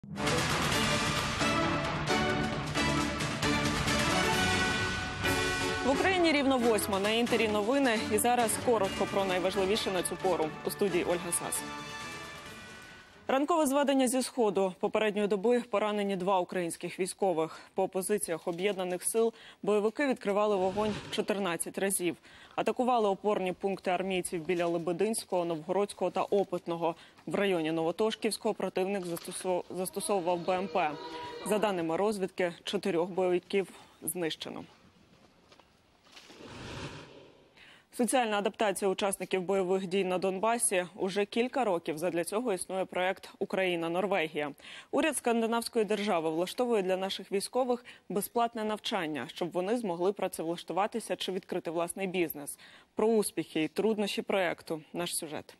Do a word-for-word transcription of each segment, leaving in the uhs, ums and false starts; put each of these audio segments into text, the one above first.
В Україні рівно восьма, на Інтері новини. І зараз коротко про найважливіше на цю пору. У студії Ольга Сас. Ранкове зведення зі Сходу. Попередньої доби поранені два українських військових. По позиціях об'єднаних сил бойовики відкривали вогонь чотирнадцять разів. Атакували опорні пункти армійців біля Лебединського, Новгородського та Опитного. В районі Новотошківського противник застосовував Б М Пе. За даними розвідки, чотирьох бойовиків знищено. Соціальна адаптація учасників бойових дій на Донбасі. Уже кілька років задля цього існує проект «Україна-Норвегія». Уряд скандинавської держави влаштовує для наших військових безплатне навчання, щоб вони змогли працевлаштуватися чи відкрити власний бізнес. Про успіхи і труднощі проекту – наш сюжет.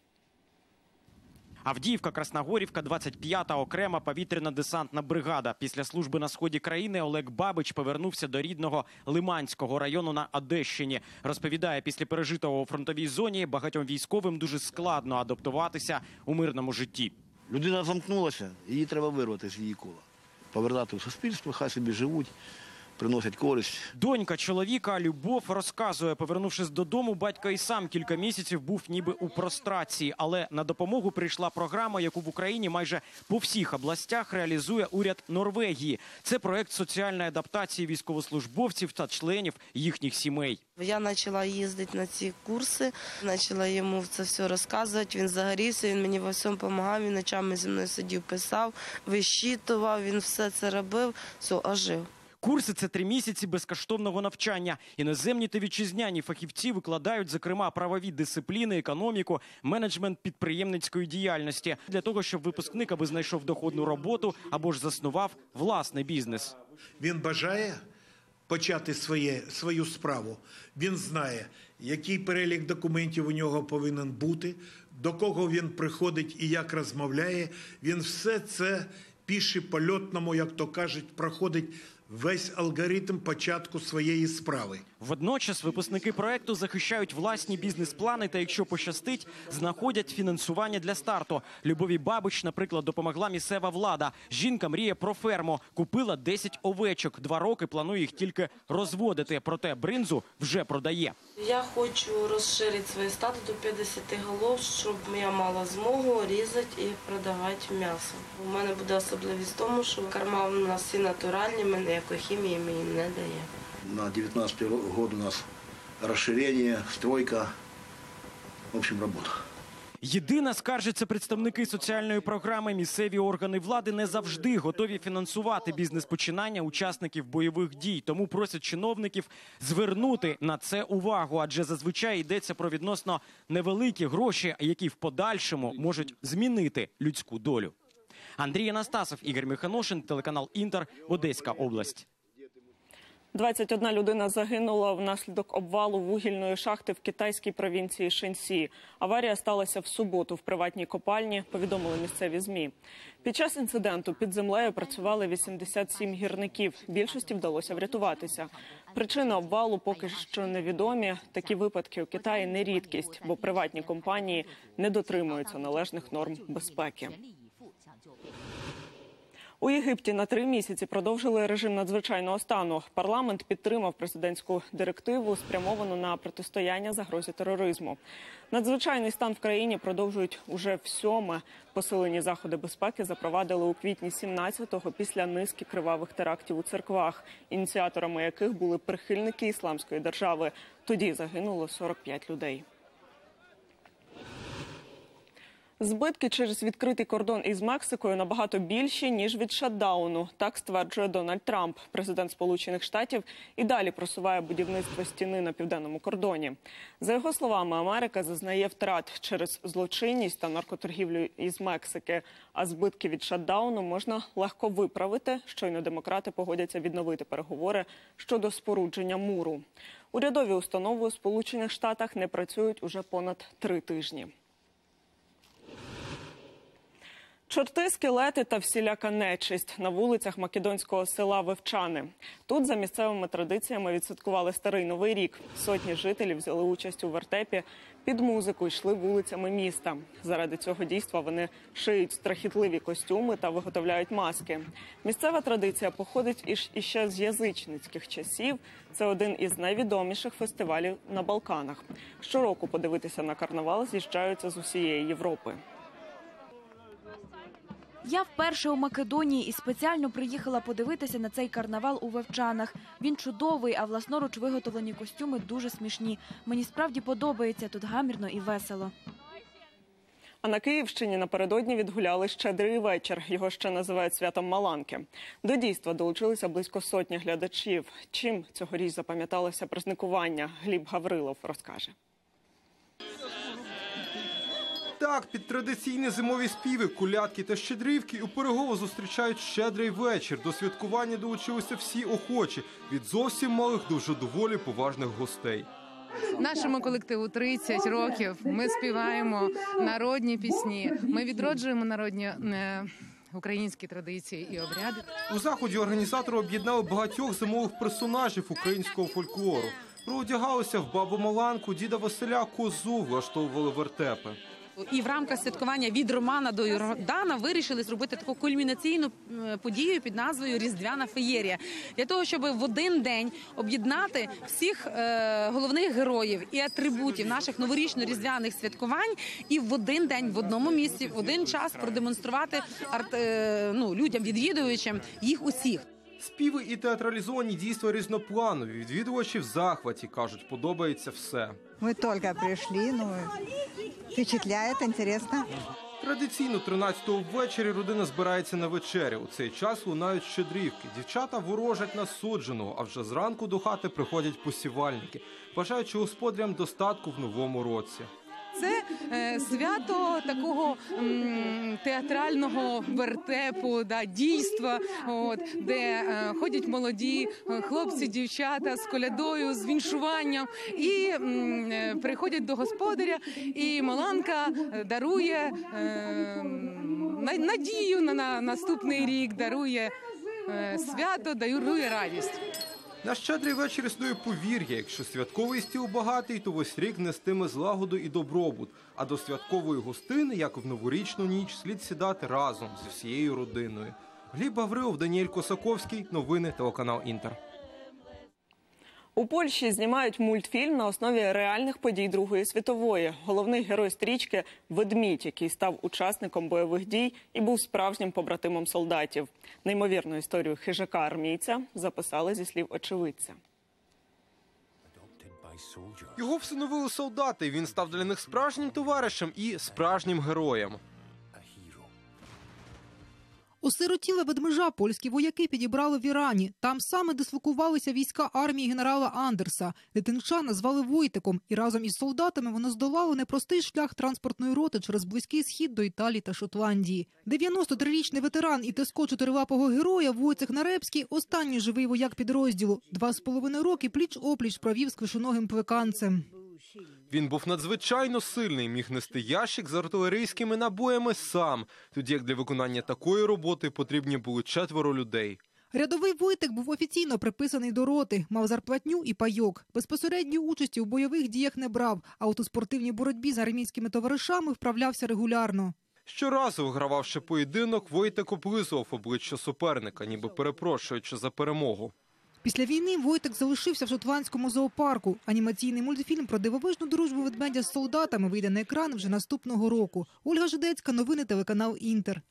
Авдіївка, Красногорівка, двадцять п'ята окрема повітряно-десантна бригада. Після служби на сході країни Олег Бабич повернувся до рідного Лиманського району на Одещині. Розповідає, після пережитого у фронтовій зоні багатьом військовим дуже складно адаптуватися у мирному житті. Людина замкнулася, її треба вирвати з її кола. Повернути в суспільство, хай собі живуть, приносять користь. Донька чоловіка Любов розказує, повернувшись додому, батько і сам кілька місяців був ніби у прострації. Але на допомогу прийшла програма, яку в Україні майже по всіх областях реалізує уряд Норвегії. Це проект соціальної адаптації військовослужбовців та членів їхніх сімей. Я почала їздити на ці курси, почала йому це все розказувати. Він загорівся, він мені во всьому допомагав, він ночами зі мною сидів, писав, вищитував, він все це робив, все, ожив. Курси – це три місяці безкоштовного навчання. Іноземні та вітчизняні фахівці викладають, зокрема, правові дисципліни, економіку, менеджмент підприємницької діяльності. Для того, щоб випускник аби знайшов доходну роботу або ж заснував власний бізнес. Він бажає почати своє, свою справу. Він знає, який перелік документів у нього повинен бути, до кого він приходить і як розмовляє. Він все це пише по-льотному, як то кажуть, проходить весь алгоритм початку своєї справи. Водночас випускники проекту захищають власні бізнес-плани та, якщо пощастить, знаходять фінансування для старту. Любові Бабич, наприклад, допомогла місцева влада. Жінка мріє про ферму. Купила десять овечок. Два роки планує їх тільки розводити. Проте бринзу вже продає. Я хочу розширити своє стадо до п'ятдесят голов, щоб я мала змогу різати і продавати м'ясо. У мене буде особливість в тому, що корма у нас всі натуральні, ми ніякої хімії мені не дає. На девятнадцатый год у нас расширение, стройка, в общем, робота. Єдине, скаржаться представники соціальної програми, місцеві органи влади не завжди готові фінансувати бізнес-починання учасників бойових дій. Тому просять чиновників звернути на це увагу, адже зазвичай йдеться про відносно невеликі гроші, які в подальшому можуть змінити людську долю. Андрій Анастасов, Ігор Миханошин, телеканал «Інтер», Одеська область. двадцять одна людина загинула внаслідок обвалу вугільної шахти в китайській провінції Шенсі. Аварія сталася в суботу в приватній копальні, повідомили місцеві ЗМІ. Під час інциденту під землею працювали вісімдесят сім гірників. Більшості вдалося врятуватися. Причини обвалу поки що невідомі. Такі випадки у Китаї не рідкість, бо приватні компанії не дотримуються належних норм безпеки. У Єгипті на три місяці продовжили режим надзвичайного стану. Парламент підтримав президентську директиву, спрямовану на протистояння загрозі тероризму. Надзвичайний стан в країні продовжують уже всьоме. Посилені заходи безпеки запровадили у квітні сімнадцятого після низки кривавих терактів у церквах, ініціаторами яких були прихильники Ісламської держави. Тоді загинуло сорок п'ять людей. Збитки через відкритий кордон із Мексикою набагато більші, ніж від шатдауну. Так стверджує Дональд Трамп. Президент Сполучених Штатів і далі просуває будівництво стіни на південному кордоні. За його словами, Америка зазнає втрат через злочинність та наркоторгівлю із Мексики. А збитки від шатдауну можна легко виправити, щойно демократи погодяться відновити переговори щодо спорудження муру. Урядові установи у Сполучених Штатах не працюють уже понад три тижні. Чорти, скелети та всіляка нечисть на вулицях македонського села Вевчани. Тут за місцевими традиціями відсвяткували Старий Новий рік. Сотні жителів взяли участь у вертепі, під музику йшли вулицями міста. Заради цього дійства вони шиють страхітливі костюми та виготовляють маски. Місцева традиція походить іще з язичницьких часів. Це один із найвідоміших фестивалів на Балканах. Щороку подивитися на карнавал з'їжджаються з усієї Європи. Я вперше у Македонії і спеціально приїхала подивитися на цей карнавал у Вевчанах. Він чудовий, а власноруч виготовлені костюми дуже смішні. Мені справді подобається, тут гамірно і весело. А на Київщині напередодні відгуляли Щедрий вечір. Його ще називають святом Маланки. До дійства долучилися близько сотні глядачів. Чим цьогоріч запам'яталося праздникування, Гліб Гаврилов розкаже. Так, під традиційні зимові співи, колядки та щедрівки у Пирогово зустрічають Щедрий вечір. До святкування долучилися всі охочі, від зовсім малих до вже доволі поважних гостей. Нашому колективу тридцять років, ми співаємо народні пісні, ми відроджуємо народні е, українські традиції і обряди. У заході організатори об'єднали багатьох зимових персонажів українського фольклору. Проодягалися в бабу Маланку, діда Василя, козу, влаштовували вертепи. І в рамках святкування від Романа до Йордана вирішили зробити таку кульмінаційну подію під назвою «Різдвяна феєрія». Для того, щоб в один день об'єднати всіх е, головних героїв і атрибутів наших новорічно-різдвяних святкувань і в один день, в одному місці, в один час продемонструвати арт, е, ну, людям-відвідувачам їх усіх. Співи і театралізовані дійства різнопланові. Відвідувачі в захваті, кажуть, подобається все. Ми тільки прийшли, ну, впечатляє, інтересно. Традиційно тринадцятого ввечері родина збирається на вечерю. У цей час лунають щедрівки. Дівчата ворожать на судженого, а вже зранку до хати приходять посівальники, бажаючи господарям достатку в новому році. Це е, свято такого м, театрального вертепу, да, дійства, от, де е, ходять молоді хлопці, дівчата з колядою, з віншуванням і м, е, приходять до господаря, і Маланка дарує е, надію на, на наступний рік, дарує е, свято, дарує радість. На Щедрий вечір існує повір'я. Якщо святковий стіл багатий, то весь рік нестиме злагоду і добробут. А до святкової гостини, як в новорічну ніч, слід сідати разом зі всією родиною. Гліб Гаврилов, Даніель Косаковський. Новини, телеканал «Інтер». У Польщі знімають мультфільм на основі реальних подій Другої світової. Головний герой стрічки – ведмідь, який став учасником бойових дій і був справжнім побратимом солдатів. Неймовірну історію хижака-армійця записали зі слів очевидця. Його всиновили солдати, і він став для них справжнім товаришем і справжнім героєм. Осиротіле ведмежа польські вояки підібрали в Ірані. Там саме дислокувалися війська армії генерала Андерса. Дитинча назвали Войтиком, і разом із солдатами воно здолало непростий шлях транспортної роти через Близький Схід до Італії та Шотландії. дев'яностотрирічний ветеран і Теско чотиривапого героя Войцех Нарепський – останній живий вояк підрозділу. Два з половиною роки пліч-опліч провів з квишоногим плеканцем. Він був надзвичайно сильний, міг нести ящик з артилерійськими набоями сам, тоді як для виконання такої роботи потрібні були четверо людей. Рядовий Войтик був офіційно приписаний до роти, мав зарплатню і пайок. Безпосередньої участі у бойових діях не брав, а от у спортивній боротьбі з армійськими товаришами вправлявся регулярно. Щоразу, вигрававши поєдинок, Войтик облизував обличчя суперника, ніби перепрошуючи за перемогу. Після війни Войтик залишився в шотландському зоопарку. Анімаційний мультфільм про дивовижну дружбу ведмедя з солдатами вийде на екран вже наступного року. Ольга Жидецька, новини, телеканал «Інтер».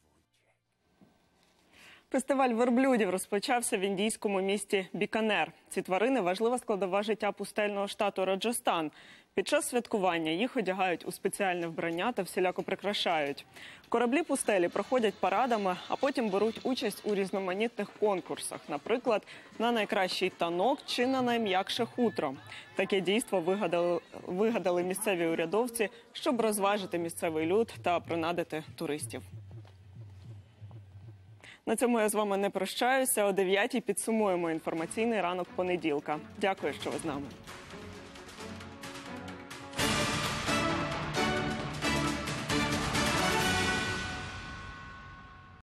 Фестиваль верблюдів розпочався в індійському місті Біканер. Ці тварини – важлива складова життя пустельного штату Раджастан. Під час святкування їх одягають у спеціальне вбрання та всіляко прикрашають. Кораблі пустелі проходять парадами, а потім беруть участь у різноманітних конкурсах. Наприклад, на найкращий танок чи на найм'якше хутро. Таке дійство вигадали, вигадали місцеві урядовці, щоб розважити місцевий люд та принадити туристів. На цьому я з вами не прощаюся. О дев'ятій підсумуємо інформаційний ранок понеділка. Дякую, що ви з нами.